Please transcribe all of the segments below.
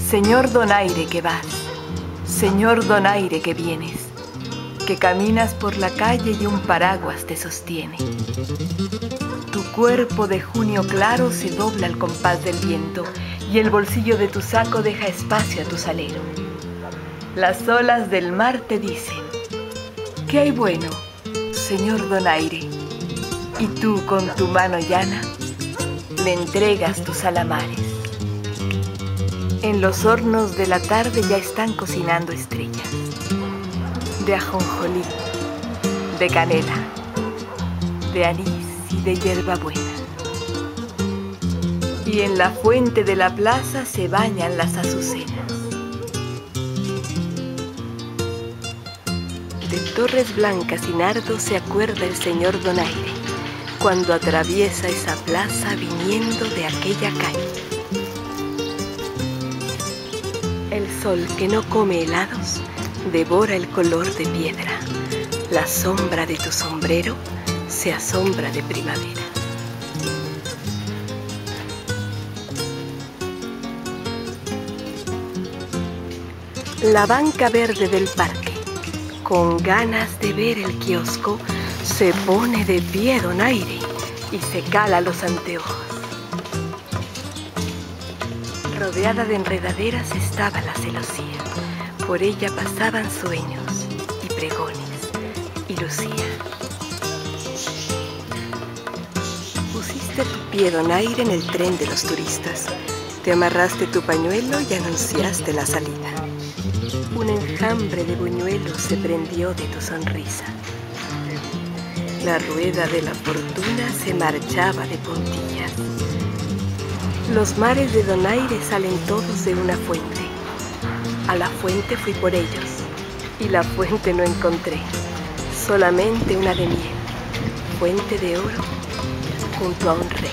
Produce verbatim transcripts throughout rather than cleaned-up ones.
Señor donaire que vas, señor donaire que vienes, que caminas por la calle y un paraguas te sostiene. Tu cuerpo de junio claro se dobla al compás del viento y el bolsillo de tu saco deja espacio a tu salero. Las olas del mar te dicen: ¿qué hay bueno, señor donaire? Y tú con tu mano llana le entregas tus alamares. En los hornos de la tarde ya están cocinando estrellas de ajonjolí, de canela, de anís y de hierbabuena. Y en la fuente de la plaza se bañan las azucenas. De torres blancas y nardos se acuerda el señor donaire cuando atraviesa esa plaza viniendo de aquella calle. El sol que no come helados devora el color de piedra. La sombra de tu sombrero se asombra de primavera. La banca verde del parque, con ganas de ver el kiosco, se pone de pie donaire y se cala los anteojos. Rodeada de enredaderas estaba la celosía. Por ella pasaban sueños y pregones y lucía. Pusiste tu pie donaire en el tren de los turistas. Te amarraste tu pañuelo y anunciaste la salida. Un enjambre de buñuelos se prendió de tu sonrisa. La rueda de la fortuna se marchaba de puntillas. Los mares de donaire salen todos de una fuente. A la fuente fui por ellos, y la fuente no encontré, solamente una de miel, fuente de oro, junto a un rey.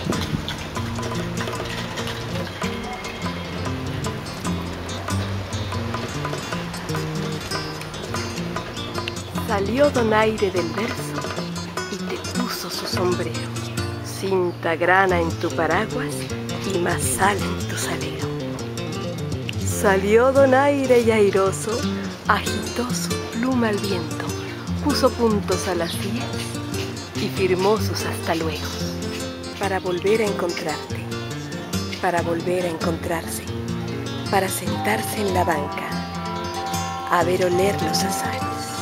Salió donaire del verso y te puso su sombrero, cinta grana en tu paraguas y más sal en tu salero. Salió donaire y airoso, agitó su pluma al viento, puso puntos a las diez y firmó sus hasta luego, para volver a encontrarte, para volver a encontrarse, para sentarse en la banca, a ver oler los azares.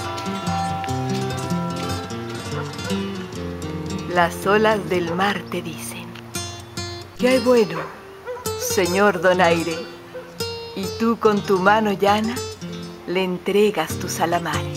Las olas del mar te dicen: ¿qué hay bueno, señor donaire? Y tú con tu mano llana le entregas tus alamares.